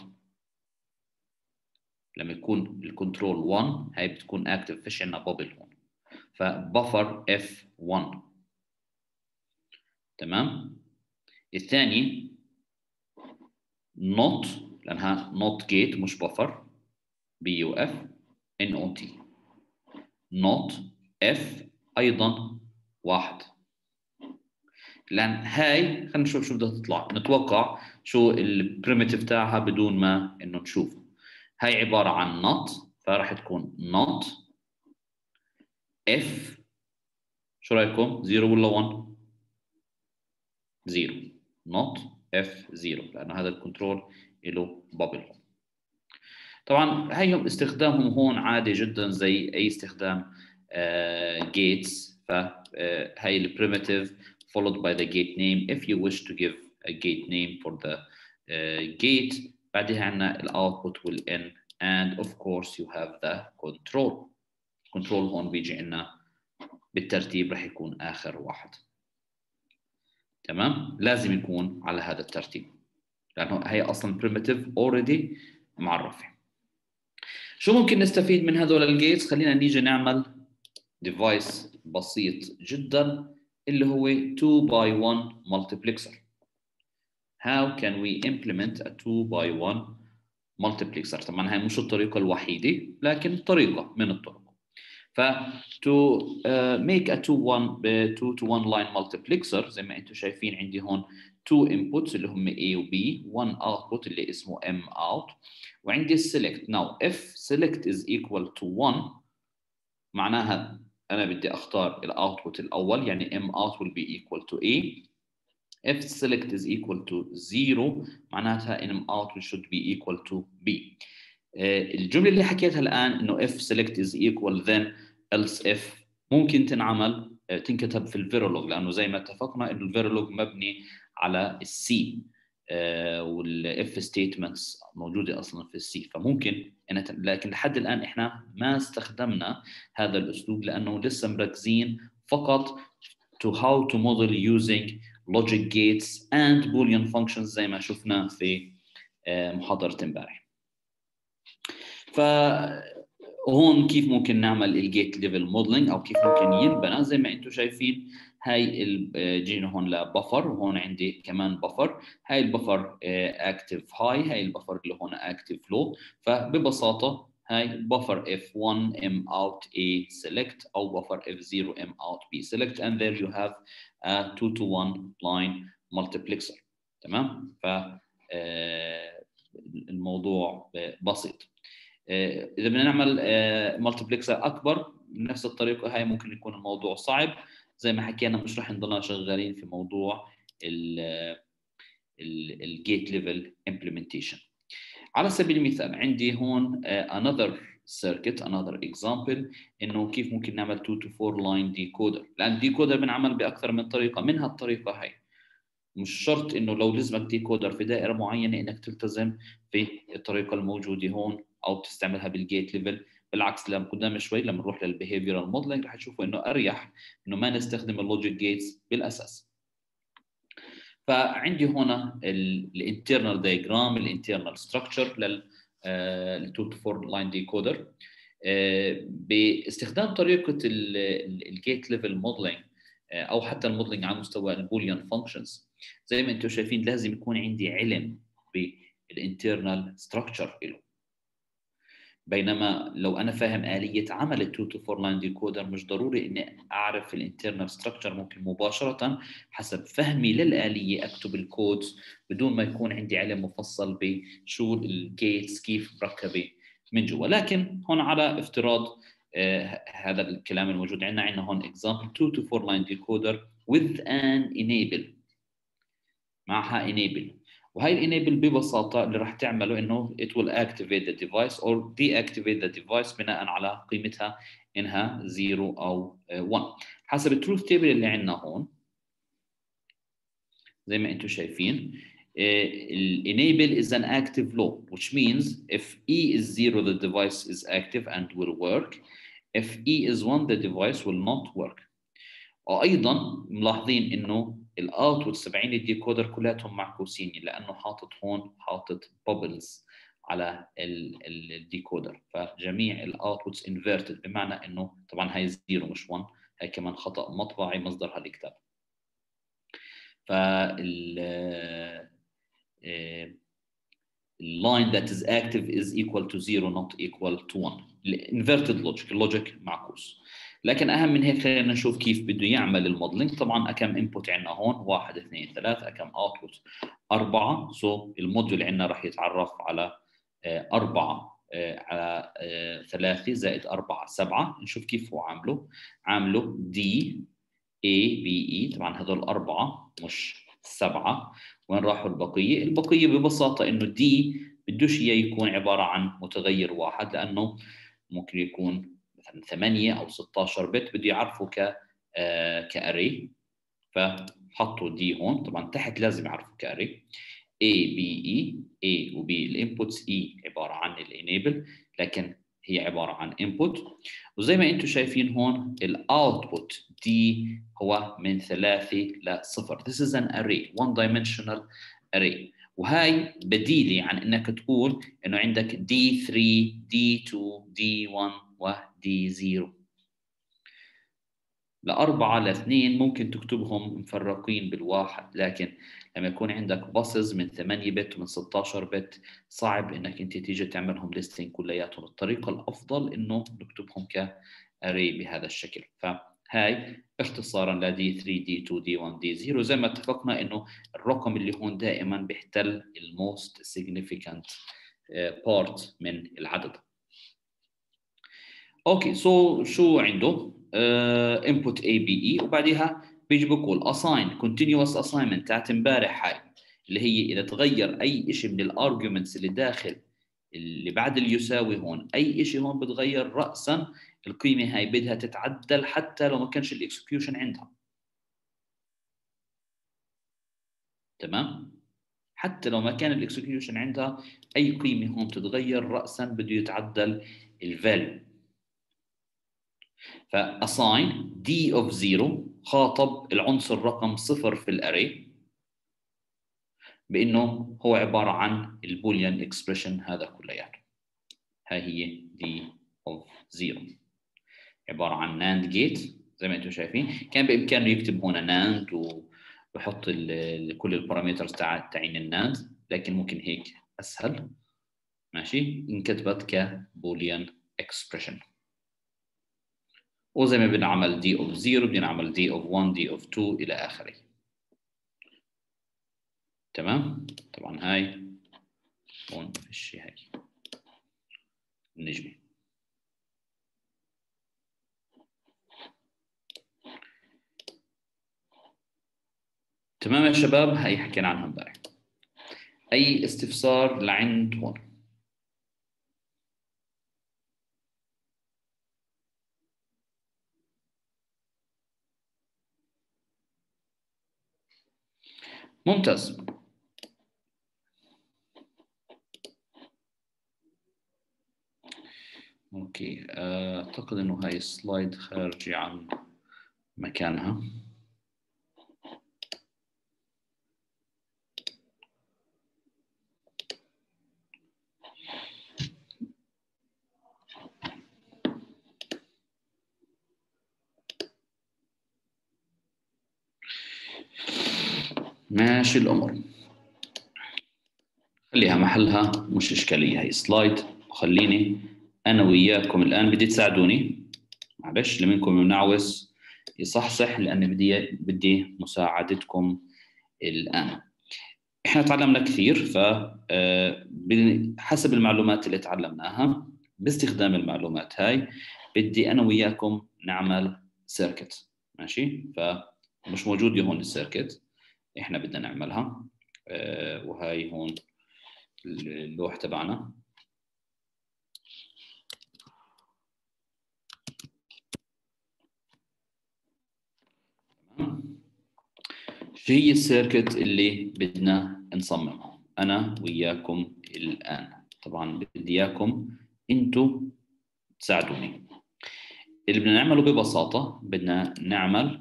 لما يكون الكنترول واحد هاي بتكون اكتف، فيش عندنا بابل هون. فبفر إف واحد. تمام؟ الثاني not، لانها not gate مش بفر، بي يو اف ان او تي. not اف ايضا واحد. لان هاي خلينا نشوف شو بدها تطلع، نتوقع شو البريمتيف تاعها بدون ما انه نشوف. هاي عباره عن not، فراح تكون not اف، شو رايكم؟ زيرو ولا واحد؟ زيرو. not اف زيرو، لأن هذا الكنترول له بابل. طبعا هيهم استخدامهم هون عادي جدا زي أي استخدام جيتس. uh, فهي uh, الprimitive followed by the gate name if you wish to give a gate name for the uh, gate. بعدها عندنا الاوتبوت والان and of course you have the control. control هون بيجي عندنا بالترتيب رح يكون آخر واحد. تمام؟ لازم يكون على هذا الترتيب لأنه هي أصلاً primitive already معرفة. شو ممكن نستفيد من هذول الجيتس؟ خلينا نيجي نعمل device بسيط جداً اللي هو two by one multiplexer. How can we implement a two by one multiplexer؟ طبعاً هاي مش الطريقة الوحيدة لكن طريقة من الطرق. ف to uh, make a two one two to one line multiplexer زي ما انتم شايفين عندي هون two inputs اللي هم A و B، one output اللي اسمه M out، وعندي select. now if select is equal to one معناها انا بدي اختار الاوتبوت الاول، يعني M out will be equal to A. if select is equal to zero معناتها M out should be equal to B. الجملة اللي حكيتها الآن إنه if select is equal then else if ممكن تنعمل تنكتب في الفيرولوج، لانه زي ما اتفقنا انه الفيرولوج مبني على السي والاف ستيتمنتس موجوده اصلا في السي، فممكن أنا لكن لحد الان احنا ما استخدمنا هذا الاسلوب لانه لسه مركزين فقط to how to model using logic gates and boolean functions زي ما شفنا في محاضره امبارح. فهون كيف ممكن نعمل الجيت ليفل موديلنج او كيف ممكن ينبنى زي ما انتم شايفين. هاي جينا هون لبفر، وهون عندي كمان بفر. هاي البفر اكتف هاي، هاي البفر اللي هون اكتف لو. فببساطه هاي بفر اف واحد m out a select او بفر اف صفر m out b select and there you have a two to one line multiplexer. تمام؟ ف الموضوع بسيط. اذا بدنا نعمل مالتيبلكسر اكبر بنفس الطريقه هاي ممكن يكون الموضوع صعب، زي ما حكينا مش راح نضلنا شغالين في موضوع الجيت ليفل امبلمنتيشن. على سبيل المثال عندي هون another circuit another example انه كيف ممكن نعمل two to four line decoder، لان decoder بنعمل باكثر من طريقه، منها الطريقه هاي. مش شرط انه لو لزمك ديكودر في دائره معينه انك تلتزم في الطريقه الموجوده هون او تستعملها بالجيت ليفل. بالعكس لما قدام شوي لما نروح للبيهيفيرال موديلنج رح تشوفوا انه اريح انه ما نستخدم اللوجيك جيتس بالاساس. فعندي هنا الانترنال دايجرام الانترنال ستراكشر لل two to four لاين ديكودر باستخدام طريقه الجيت ليفل موديلنج او حتى الموديلنج على مستوى البوليان فانكشنز. زي ما انتم شايفين لازم يكون عندي علم بالانترنال ستراكشر له، بينما لو انا فاهم آلية عمل ال two to four line decoder مش ضروري اني اعرف الانترنال ستراكشر، ممكن مباشرة حسب فهمي للآلية اكتب الكودز بدون ما يكون عندي علم مفصل بشو الجيتس كيف مركبة من جوا. لكن هون على افتراض آه هذا الكلام الموجود عندنا، عندنا هون example two to four line decoder with an enable، معها enable. وهي الانيبل ببساطه اللي راح تعمله انه it will activate the device or deactivate the device بناء على قيمتها انها zero او one حسب التروث تيبل اللي عندنا هون. زي ما انتم شايفين enable is an active low which means if E is zero the device is active and will work, if E is one the device will not work. وايضا ملاحظين انه الاوتبوت تبعين الديكودر كلاتهم معكوسين لانه حاطط هون حاطط بابلز على الديكودر، فجميع الاوتبوتس انفيرتد بمعنى انه طبعا هاي زيرو مش واحد، هاي كمان خطا مطبعي مصدرها الكتاب. فال اللاين that is active is equal to zero not equal to one. inverted logic اللوجيك معكوس. لكن اهم من هيك خلينا نشوف كيف بده يعمل الموديلنج. طبعا اكم انبوت عندنا هون واحد اثنين ثلاثة، اكم اوتبوت أربعة. سو so الموديول عندنا راح يتعرف على أربعة على ثلاثة زائد أربعة سبعة. نشوف كيف هو عامله. عامله دي A B E، طبعا هذول أربعة مش سبعة. وين راحوا البقية؟ البقية ببساطة إنه دي بدوش إياه يكون عبارة عن متغير واحد، لأنه ممكن يكون مثلا ثمانية أو ستة عشر بت بده يعرفوا ك آه كأري، فحطوا دي هون. طبعا تحت لازم يعرفوا كأري A B E A و B الانبوتس E عبارة عن الانيبل لكن هي عبارة عن input. وزي ما انتم شايفين هون الاوتبوت دي هو من ثلاثة لصفر. This is an array one dimensional array. وهاي بديلة عن انك تقول انه عندك دي ثلاثة دي اثنين دي واحد و دي صفر. لأربعة لاثنين ممكن تكتبهم مفرقين بالواحد، لكن لما يكون عندك باسز من ثمانية بت ومن ستة عشر بت صعب انك انت تيجي تعملهم ليستنج كلياتهم. الطريقة الافضل انه نكتبهم كاري بهذا الشكل. فهاي اختصارا ل دي ثلاثة دي اثنين دي واحد دي صفر. زي ما اتفقنا انه الرقم اللي هون دائما بيحتل الموست significant part من العدد. اوكي سو so شو عنده؟ uh, input A B E وبعدها بيجي بقول assign continuous assignment تاعت امبارح هاي اللي هي اذا تغير اي شيء من الارجيومنتس اللي داخل اللي بعد اللي يساوي هون، اي شيء هون بتغير رأسا القيمة هاي بدها تتعدل حتى لو ما كانش الاكسكيوشن عندها. تمام؟ حتى لو ما كان الاكسكيوشن عندها اي قيمة هون تتغير رأسا بده يتعدل الفاليو. فassign d of zero خاطب العنصر رقم صفر في الاري بانه هو عبارة عن البوليان اكسبريشن هذا كلياته. هاي هي d of zero عبارة عن ناند جيت زي ما انتم شايفين. كان بامكانه يكتب هنا ناند ويحط كل البارامترز تاع تعيين الناند، لكن ممكن هيك اسهل. ماشي، انكتبت كبوليان اكسبريشن. وزي ما بنعمل d of zero بنعمل d of one d of two الى اخره. تمام؟ طبعا هاي هون فيش هاي النجمه. تمام يا شباب، هاي حكينا عنها امبارح. اي استفسار لعند هون؟ ممتاز. اوكي، اعتقد انه هاي السلايد خارجة عن مكانها. ماشي الامر، خليها محلها، مش اشكاليه هاي سلايد. وخليني انا وياكم الان، بدي تساعدوني معلش اللي منكم منعوس يصحصح لان بدي بدي مساعدتكم الان. احنا تعلمنا كثير، ف حسب المعلومات اللي تعلمناها باستخدام المعلومات هاي بدي انا وياكم نعمل سيركت. ماشي، فمش موجود هون السيركت، احنا بدنا نعملها. أه وهاي هون اللوح تبعنا. شو هي السيركت اللي بدنا نصممها انا وياكم الان؟ طبعا بدي اياكم انتو تساعدوني. اللي بدنا نعمله ببساطه بدنا نعمل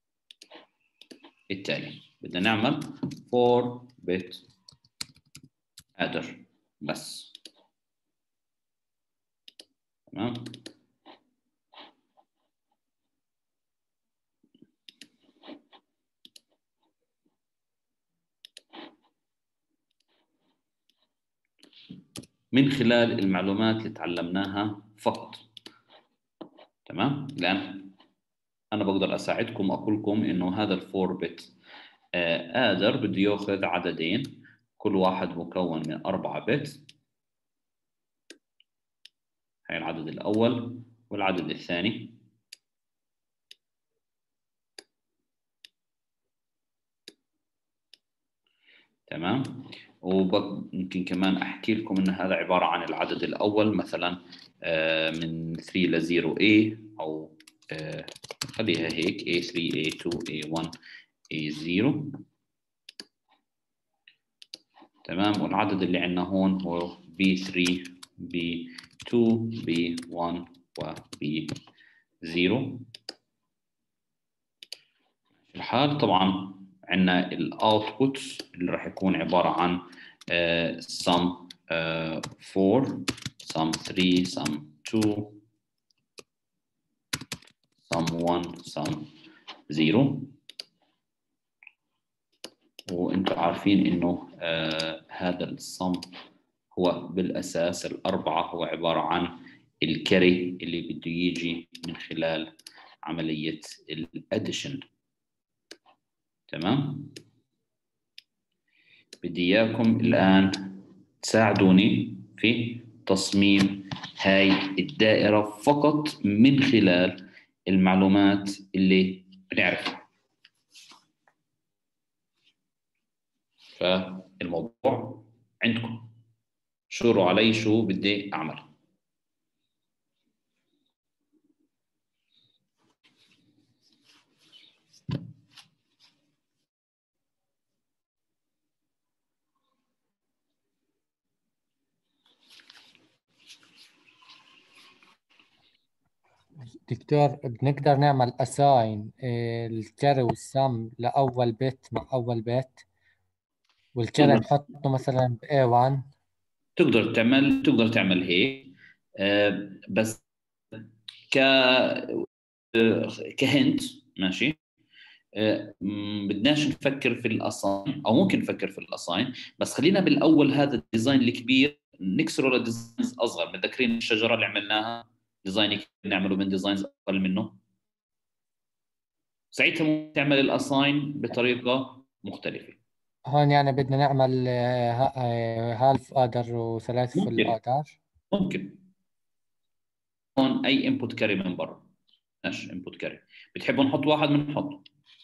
التالي. بدنا نعمل four bit adder بس. تمام؟ من خلال المعلومات اللي تعلمناها فقط. تمام؟ الآن أنا بقدر أساعدكم أقول لكم إنه هذا الفور بت آدر بده ياخذ عددين، كل واحد مكون من أربعة بت. هاي العدد الأول والعدد الثاني. تمام؟ وممكن كمان أحكي لكم إن هذا عبارة عن العدد الأول، مثلا من ثلاثة ل صفر A، أو خليها هيك إيه ثلاثة إيه اثنين إيه واحد إيه صفر. تمام؟ والعدد اللي عندنا هون هو بي ثلاثة بي اثنين بي واحد و بي صفر. الحال طبعا عندنا الاوتبوت اللي راح يكون عباره عن uh, sum uh, four sum three sum two sum one sum zero. وانتم عارفين انه uh, هذا الصم هو بالاساس الاربعه هو عباره عن الكري اللي بده يجي من خلال عمليه الاديشن. تمام؟ بدي اياكم الان تساعدوني في تصميم هاي الدائرة فقط من خلال المعلومات اللي بنعرفها. فالموضوع عندكم، شوروا علي شو بدي أعمل. دكتور بنقدر نعمل assign الكاري والسم لأول بيت مع أول بيت، والكاري تقدر نحطه مثلا ب إيه وان. تقدر تعمل تقدر تعمل هيك. آه، بس ك كهنت ماشي. آه، م- بدناش نفكر في الاساين، او ممكن نفكر في الاساين، بس خلينا بالاول هذا الديزاين الكبير نكسره لديزاينز اصغر. متذكرين الشجره اللي عملناها ديزاين كبير نعمله من ديزاينز اقل منه؟ ساعتها ممكن تعمل الاساين بطريقه مختلفه. هون يعني بدنا نعمل هالف آدر وثلاث فل ممكن آدر. ممكن هون اي انبوت كاري من برا، ماشي انبوت كاري. بتحبوا نحط واحد بنحط،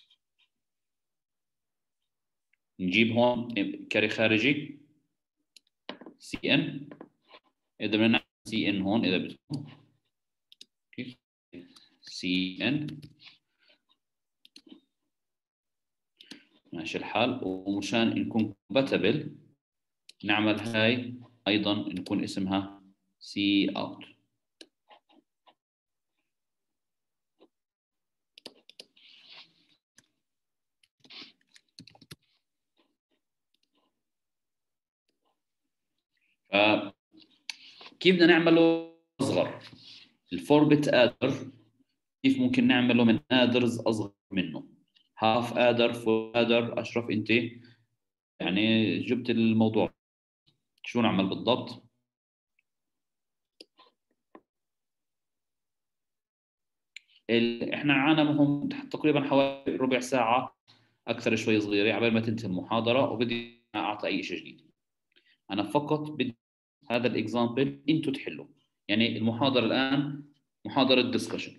نجيب هون كاري خارجي سي ان. اذا بدنا نعمل سي ان هون، اذا بدكم كيف سي ان ماشي الحال. ومشان نكون compatible نعمل هاي ايضا نكون اسمها سي اوت. فكيف بدنا نعمله اصغر؟ الفور بت ادر كيف ممكن نعمله من ادرز اصغر منه؟ هاف ادر، فول ادر. اشرف انت يعني جبت الموضوع، شو نعمل بالضبط؟ ال... احنا معنا مهم تقريبا حوالي ربع ساعه، اكثر شوي صغيره، عبال ما تنتهي المحاضره وبدي اعطي اي شيء جديد. انا فقط بدي هذا الاكزامبل انتم تحلوا. يعني المحاضره الان محاضره ديسكشن،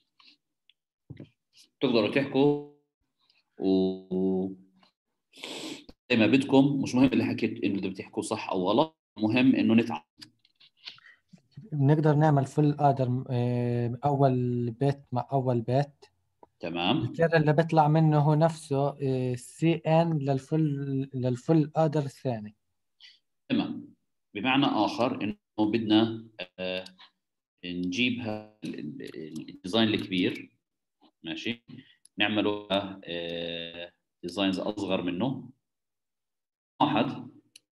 تقدروا تحكوا و زي ما بدكم. مش مهم اللي حكيت انه بتحكوا صح او غلط، مهم انه نتعلم. بنقدر نعمل فل آدر أول بيت مع أول بيت. تمام الكاري اللي بيطلع منه هو نفسه سي ان للفل للفل آدر الثاني. تمام. بمعنى اخر انه بدنا آه نجيب هذا الديزاين الكبير ماشي، نعمله آه ديزاينز اصغر منه. واحد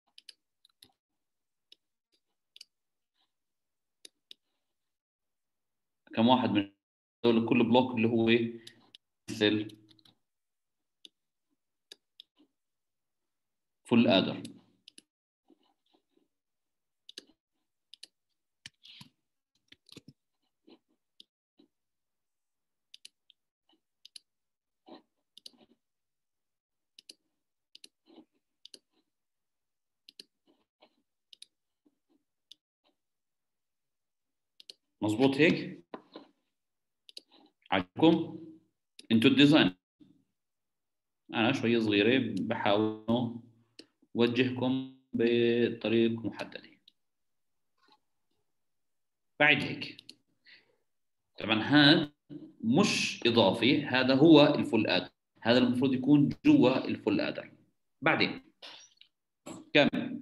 كم واحد من هذول، كل بلوك اللي هو مثل فول ادر. مظبوط هيك؟ عجبكم انتوا الديزاين؟ انا شوي صغيره بحاول اوجهكم بطريق محدده. بعد هيك طبعا هذا مش اضافي، هذا هو الفول ادر، هذا المفروض يكون جوا الفول ادر. بعدين كمل.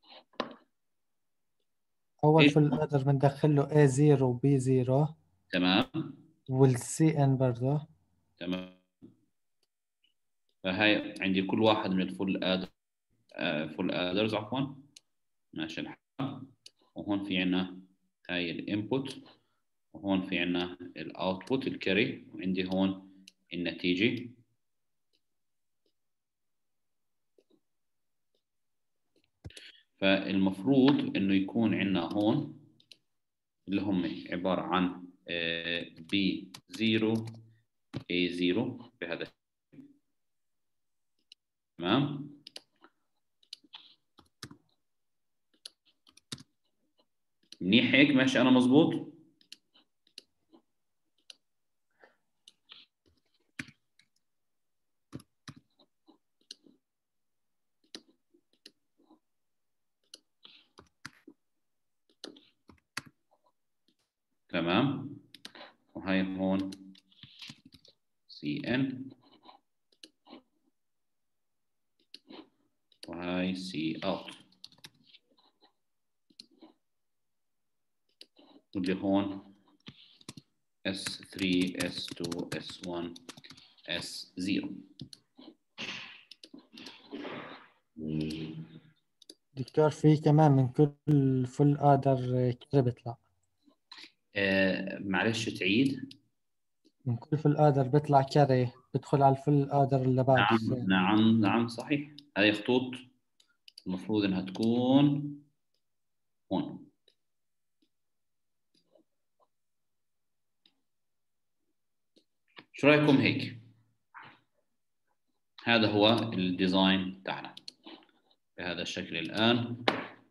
أول ايش؟ فل آدر بندخل له إيه صفر و بي صفر تمام والسي ان برضه. تمام. فهي عندي كل واحد من الفول ادر، فول ادرز عفوا، ماشي الحال. وهون في عندنا هاي الانبوت، وهون في عندنا الاوتبوت الكاري، وعندي هون النتيجه. فالمفروض انه يكون عندنا هون اللي هم عباره عن بي صفر اي صفر بهذا. تمام. منيح هيك؟ ماشي انا مزبوط؟ تمام. وهي هون سي ان، وهي سي اوت، واللي هون إس ثري إس تو إس ون إس زيرو. دكتور في كمان من كل فول آدر كذا بيطلع. آه معلش تعيد. من كل فول آدر بيطلع كاري بدخل على الفول آدر اللي بعده. نعم نعم نعم صحيح. هذه خطوط المفروض انها تكون هون. شو رايكم هيك؟ هذا هو الديزاين تاعنا بهذا الشكل الآن.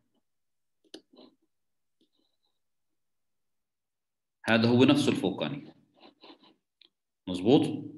هذا هو نفسه الفوقاني، مظبوط؟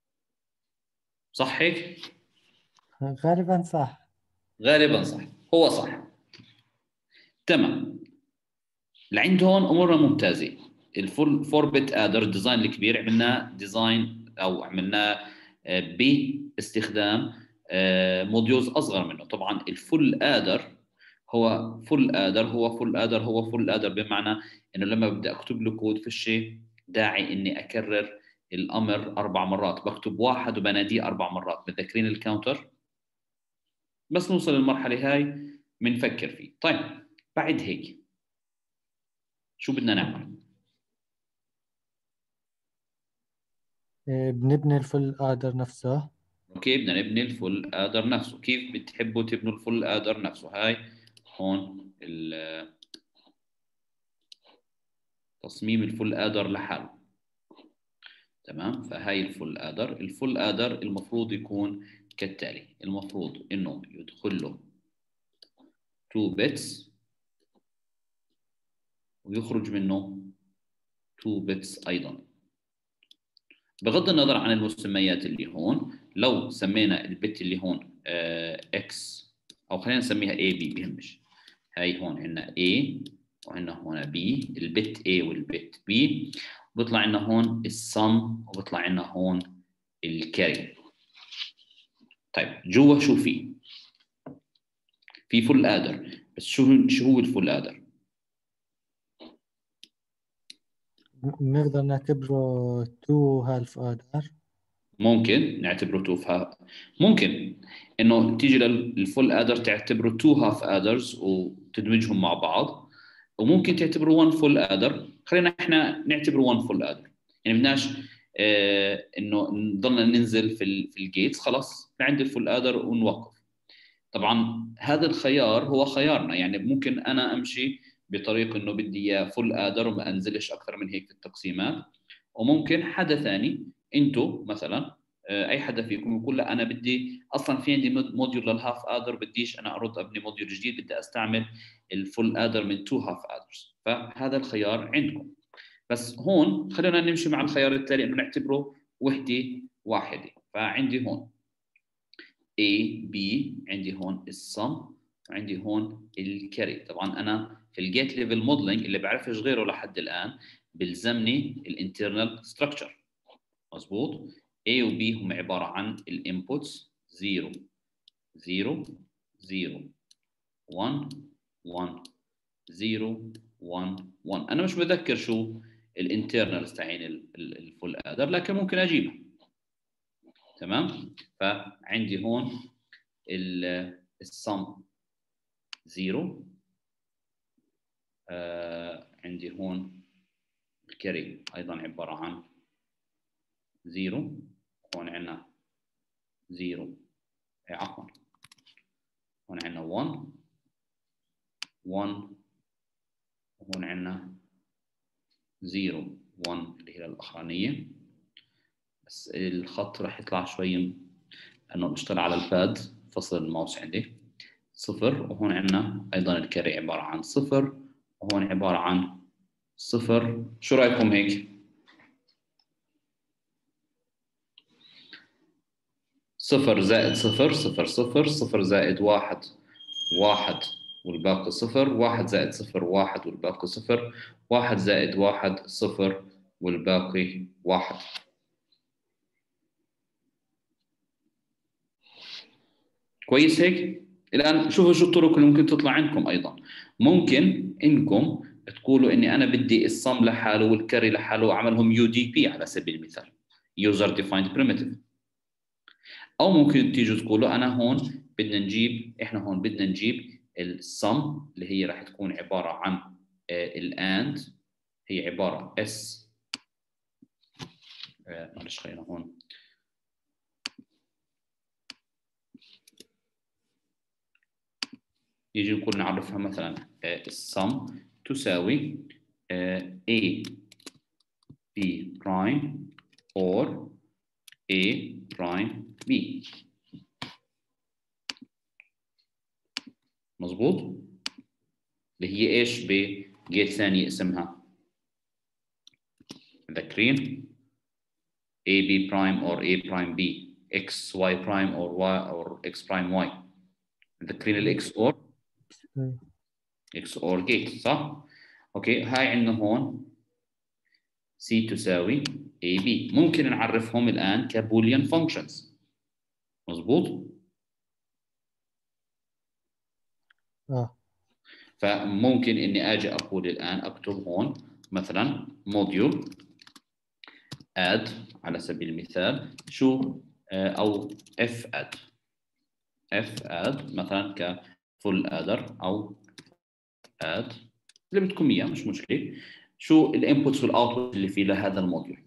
صح هيك؟ غالبا صح. غالبا صح، هو صح. تمام. لعند هون امورنا ممتازه. الفول فور بت ادر الديزاين الكبير عملناه ديزاين او عملناه باستخدام موديولز اصغر منه. طبعا الفول ادر هو فول ادر هو فول ادر هو فول ادر بمعنى انه لما بدي اكتب له كود فيش داعي اني اكرر الامر اربع مرات، بكتب واحد وبناديه اربع مرات. متذكرين الكاونتر؟ بس نوصل للمرحله هاي بنفكر فيه. طيب بعد هيك شو بدنا نعمل؟ إيه، بنبني الفول آدر نفسه. اوكي بدنا نبني الفول ادر نفسه. كيف بتحبوا تبنوا الفول ادر نفسه؟ هاي هون تصميم الفول ادر لحاله. تمام. فهاي الفول ادر. الفول ادر المفروض يكون كالتالي. المفروض انه يدخل له تو بيتس ويخرج منه تو بيتس ايضا. بغض النظر عن المسميات اللي هون، لو سمينا البت اللي هون اكس او خلينا نسميها اي بي بيهمش. هاي هون عندنا A وعندنا هون B، البت A والبت B، بيطلع عندنا هون السم وبيطلع عندنا هون الكاري. طيب جوا شو في؟ في فول ادر، بس شو شو هو الفول ادر؟ نقدر نعتبره تو هالف آدر. ممكن نعتبره تو هاف. ممكن انه تيجي للفول ادر تعتبره تو هاف ادرز وتدمجهم مع بعض، وممكن تعتبره ون فول ادر. خلينا احنا نعتبره ون فول ادر، يعني بدناش آه انه نضلنا ننزل في في الجيتس. خلاص عند الفول ادر ونوقف. طبعا هذا الخيار هو خيارنا، يعني ممكن انا امشي بطريق انه بدي اياه فول ادر وما انزلش اكثر من هيك في التقسيمات، وممكن حدا ثاني انتو مثلا اي حدا فيكم يقول لا انا بدي اصلا في عندي موديول للهاف ادر، بديش انا ارد ابني موديول جديد، بدي استعمل الفول ادر من تو هاف ادرز. فهذا الخيار عندكم. بس هون خلينا نمشي مع الخيار التالي انه نعتبره وحده واحده. فعندي هون A B، عندي هون السم وعندي هون الكاري. طبعا انا في الجيت ليفل موديلنج اللي بعرفش غيره لحد الان بلزمني الانترنال ستراكشر. مظبوط. A و B هم عباره عن الانبوتس صفر صفر صفر واحد واحد صفر واحد واحد. انا مش متذكر شو الانترنالز تاعين الفول ادر لكن ممكن اجيبها. تمام. فعندي هون السم زيرو، آه عندي هون الكاري ايضا عباره عن زيرو. هون عندنا زيرو، عفوا هون عندنا واحد واحد، وهون عندنا زيرو واحد اللي هي الاخرانيه. بس الخط راح يطلع شوي لانه بشتغل على الباد، فصل الماوس عندي صفر. وهون عندنا ايضا الكاري عباره عن صفر، وهون عباره عن صفر. شو رايكم هيك؟ صفر زائد صفر صفر صفر، صفر زائد واحد واحد والباقي صفر، واحد زائد صفر واحد والباقي صفر، واحد زائد واحد صفر والباقي واحد. كويس هيك؟ الآن شوفوا شو الطرق اللي ممكن تطلع عندكم أيضا. ممكن إنكم تقولوا اني انا بدي الصم لحاله والكاري لحاله واعملهم يو دي بي على سبيل المثال user defined primitive. او ممكن تيجوا تقولوا انا هون بدنا نجيب احنا هون بدنا نجيب الصم اللي هي راح تكون عباره عن الاند، هي عباره اس معلش خلينا هون يجي نقول نعرفها مثلا الصم تساوي A B prime or A prime B. مظبوط؟ اللي هي ايش بجيت ثانية اسمها؟ مذكرين؟ A B prime or A prime B X Y prime or Y or X prime Y. مذكرين الإكس أور؟ إكس أور جيت صح؟ أوكي هاي عندنا هون C تساوي A B. ممكن نعرفهم الآن كبوليان فانكشنز. مظبوط؟ اه فممكن إني أجي أقول الآن أكتب هون مثلا موديول add على سبيل المثال شو أو f add f add مثلا كفول adder أو add اللي بدكم إياه مش مشكلة. شو الانبوتس والاوتبوت اللي فيه لهذا الموديول؟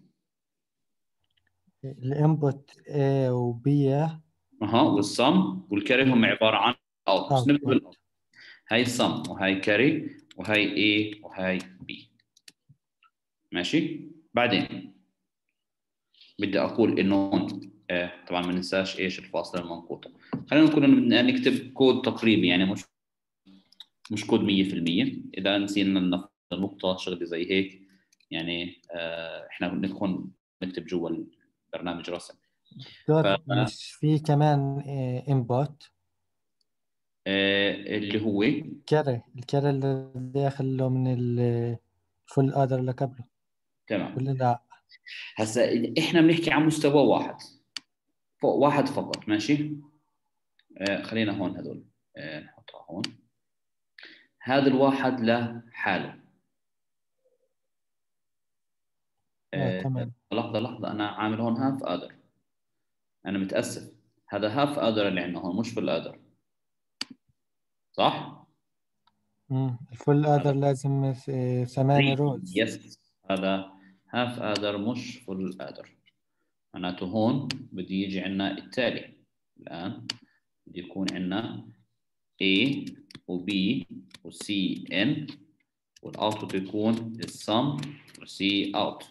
الانبوت A و B اها والسم والكاري هم عباره عن اوتبوتس. نبدا output. بالاوتبوت. هاي السم وهاي كاري وهاي A وهاي B. ماشي. بعدين بدي اقول انه هون آه طبعا ما ننساش ايش الفاصله المنقوطه. خلينا نقول انه بدنا نكتب كود تقريبي يعني مش مش كود مية بالمية. اذا نسينا نفس النقطه شغله زي هيك يعني آه احنا بنكون نكتب جوا البرنامج رسم. دكتور مش في كمان انبوت آه اللي هو كاري الكاري اللي داخله من الفول ادر اللي قبله تمام. ولا لا؟ هسا احنا بنحكي عن مستوى واحد فوق واحد فقط. ماشي. آه خلينا هون هذول آه نحطها هون. هذا الواحد له حاله. اه آه تمام. لحظه لحظه انا عامل هون هاف ادر. انا متاسف هذا هاف ادر اللي عندنا هون مش فل ادر صح؟ امم الفول ادر لازم آه، ثمانية روز. يس هذا هاف ادر مش فل ادر. معناته هون بده يجي عندنا التالي. الان بده يكون عندنا A و B و C in والاوتبوت يكون السم و C out.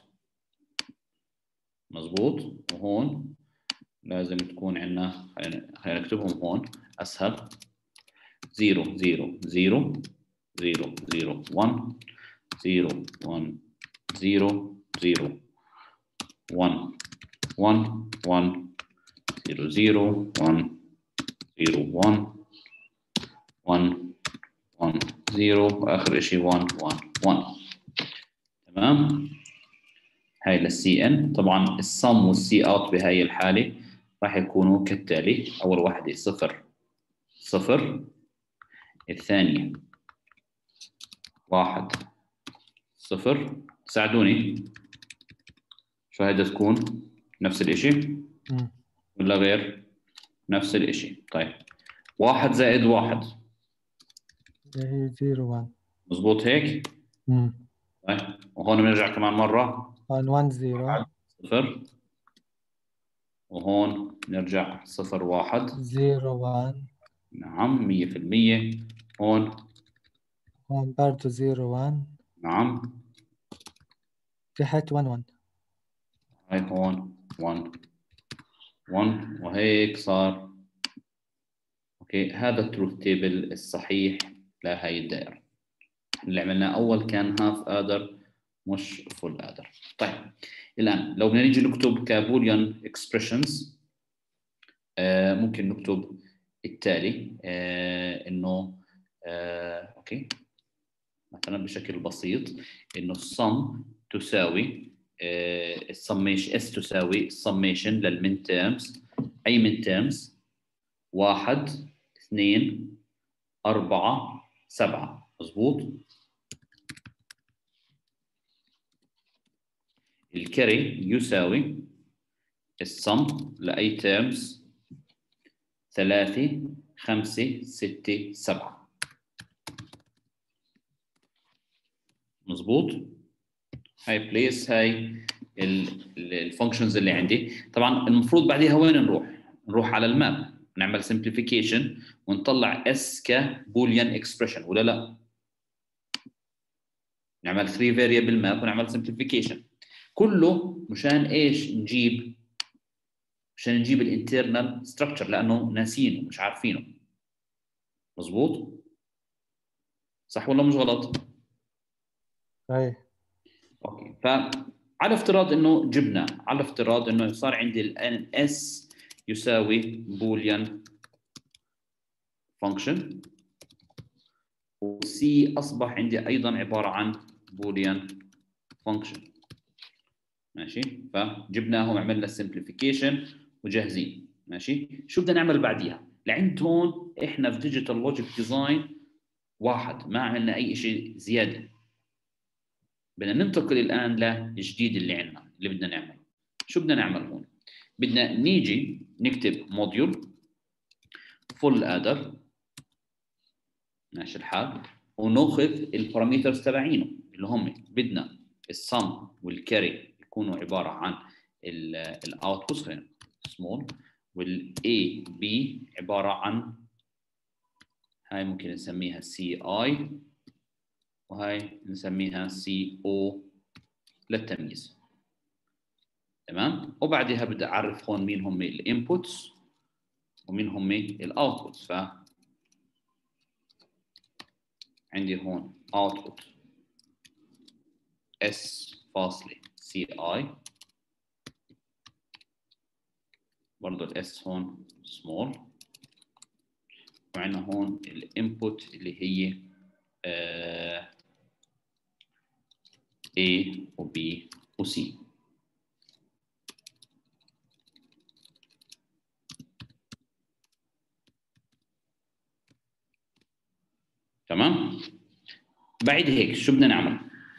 مظبوط. وهون لازم تكون عندنا خلينا نكتبهم هون اسهل. زيرو زيرو زيرو زيرو زيرو واحد زيرو واحد زيرو زيرو واحد واحد واحد زيرو زيرو واحد زيرو واحد واحد واحد زيرو واخر شيء واحد واحد واحد. تمام. هاي للسي ان. طبعا السم والسي اوت بهاي الحاله راح يكونوا كالتالي. اول واحده صفر صفر الثانيه واحد صفر. ساعدوني شو هيدا تكون نفس الاشي ولا غير؟ نفس الاشي. طيب واحد زائد واحد هي زيرو واحد. مزبوط هيك؟ امم طيب وهون بنرجع كمان مرة واحد واحد زيرو واحد صفر وهون نرجع صفر واحد زيرو واحد. نعم مية في المية. هون هون برضه زيرو واحد نعم. تحت واحد واحد. هاي هون واحد واحد وهيك صار. اوكي هذا التروث تيبل الصحيح لهي الدائرة. اللي عملناه اول كان هاف ادر مش فول ادر. طيب الان لو بدنا نيجي نكتب كبوليان اكسبريشنز آه ممكن نكتب التالي آه انه آه اوكي مثلا بشكل بسيط انه السم تساوي السميشن اس تساوي السميشن للمين تيرمز. اي من تيرمز واحد اثنين أربعة سبعة. مظبوط. الكاري يساوي السم لأي تيرمز ثلاثة خمسة ستة سبعة. مظبوط؟ هاي بليس هاي الفانكشنز اللي عندي. طبعا المفروض بعديها وين نروح؟ نروح على الماب نعمل simplification ونطلع اس كبوليان اكسبريشن ولا لا؟ نعمل ثلاثة variable ماب ونعمل simplification كله مشان ايش؟ نجيب مشان نجيب الانترنال ستراكشر لانه ناسينه مش عارفينه. مظبوط؟ صح ولا مش غلط؟ صحيح. اوكي، فعلى افتراض انه جبنا على افتراض انه صار عندي ال اس يساوي بوليان فانكشن وسي اصبح عندي ايضا عباره عن بوليان فانكشن. ماشي، فجبناهم عملنا simplification وجاهزين. ماشي، شو بدنا نعمل بعديها؟ لعند هون احنا في ديجيتال لوجيك ديزاين واحد ما عملنا اي شيء زياده. بدنا ننتقل الان للجديد اللي عندنا اللي بدنا نعمله. شو بدنا نعمل هون؟ بدنا نيجي نكتب موديول فول ادر ماشي الحال وناخذ البارامترز تبعينه اللي هم بدنا السم والكاري يكونوا عباره عن الاوتبوت خلينا سمول والاي بي عباره عن هاي ممكن نسميها سي اي وهاي نسميها سي او للتمييز. تمام، وبعدها بدي اعرف هون مين هم الانبوتس ومين هم الاوتبوتس. ف عندي هون output s فاصلة سي اي برضه الاس هون small وعندنا هون الانبوت اللي هي آه A و B و C. تمام؟ بعد هيك شو بدنا نعمل؟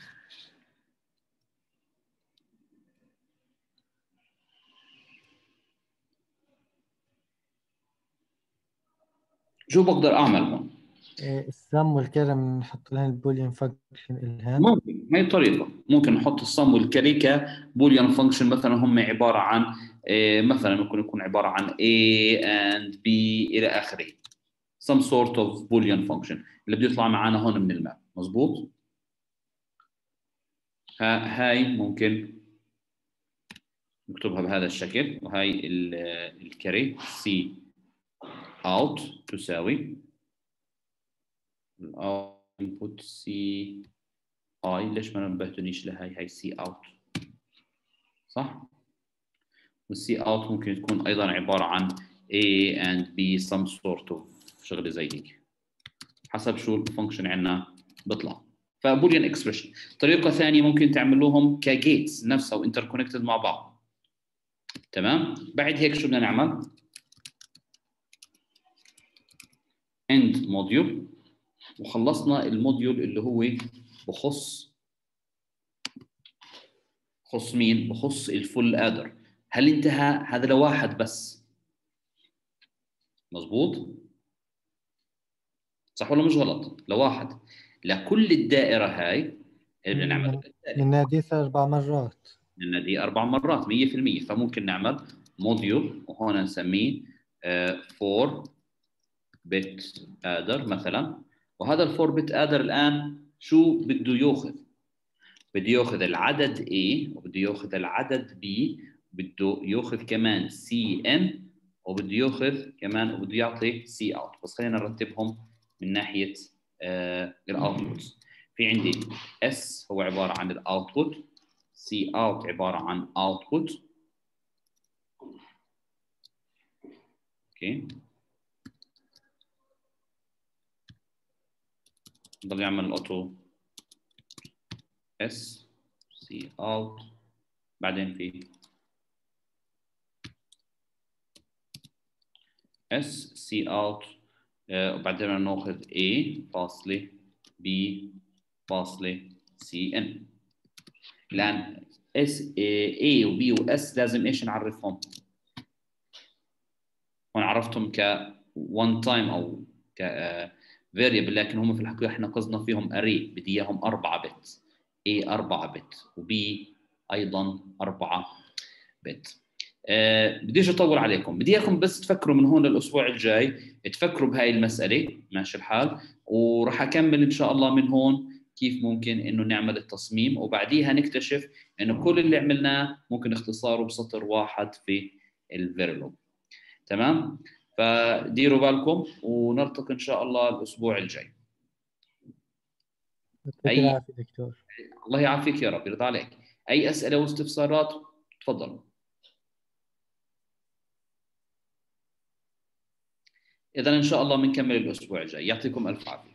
شو بقدر اعمل هون؟ السم والكرم نحط لهم البوليان فانكشن الهان. ممكن هي طريقة، ممكن نحط الصم والكاري كبوليان فانكشن مثلا هم عبارة عن إيه مثلا ممكن يكون عبارة عن A and B إلى آخره. some sort of boolean function اللي بده يطلع معنا هون من الماب. مظبوط؟ هاي ممكن نكتبها بهذا الشكل وهاي الكاري C out تساوي input C I. ليش ما نبهتنيش لهاي هاي C out صح؟ والسي اوت ممكن تكون ايضا عباره عن A and B some sort of شغله زي هيك حسب شو الفانكشن عندنا بيطلع. فبوليان اكسبريشن. طريقه ثانيه ممكن تعملوهم كجيتس نفسها وانتر كونكتد مع بعض. تمام، بعد هيك شو بدنا نعمل؟ end موديول وخلصنا الموديول اللي هو بخص بخص مين؟ بخص الفول ادر. هل انتهى؟ هذا لواحد بس. مظبوط؟ صح ولا مش غلط؟ لواحد لكل الدائره هاي اللي بدنا نعملها بنناديها اربع مرات. بنناديه اربع مرات مية بالمية. فممكن نعمل موديول وهون نسميه فور بت ادر مثلا. وهذا الفور بت ادر الان شو بده ياخذ؟ بده ياخذ العدد A وبده ياخذ العدد B بده ياخذ كمان سي ان وبده ياخذ كمان وبده يعطي سي اوت. بس خلينا نرتبهم من ناحيه آه الاوتبوتس. في عندي S هو عباره عن الاوتبوت، سي اوت عباره عن اوتبوت. اوكي، نضل يعمل الاوتو S سي اوت بعدين في S سي اوت وبعدين ناخذ A فاصلة B فاصلة سي ان. الان اس A و B و S لازم ايش نعرفهم؟ هون عرفتهم ك one time او ك variable، لكن هم في الحقيقة احنا قصدنا فيهم array، بدي اياهم أربعة بت. A أربعة بت و B أيضا أربعة بت. أه بديش أطول عليكم، بدي إياكم بس تفكروا من هون للأسبوع الجاي، تفكروا بهاي المسألة، ماشي الحال، وراح أكمل إن شاء الله من هون كيف ممكن إنه نعمل التصميم، وبعديها نكتشف إنه كل اللي عملناه ممكن اختصاره بسطر واحد في الفيرلوج. تمام؟ فديروا بالكم ونلتقي إن شاء الله الأسبوع الجاي. يعطيك أي العافية دكتور. الله يعافيك يا رب، يرضى عليك. أي أسئلة واستفسارات تفضلوا. إذا إن شاء الله بنكمل الأسبوع الجاي، يعطيكم ألف عافية.